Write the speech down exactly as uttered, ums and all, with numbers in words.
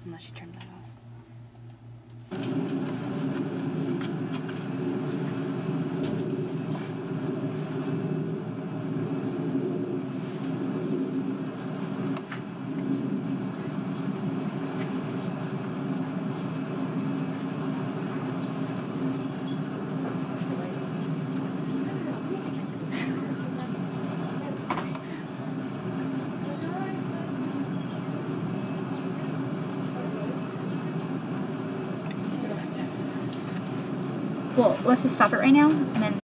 Unless you turned that off. Well, let's just stop it right now, and then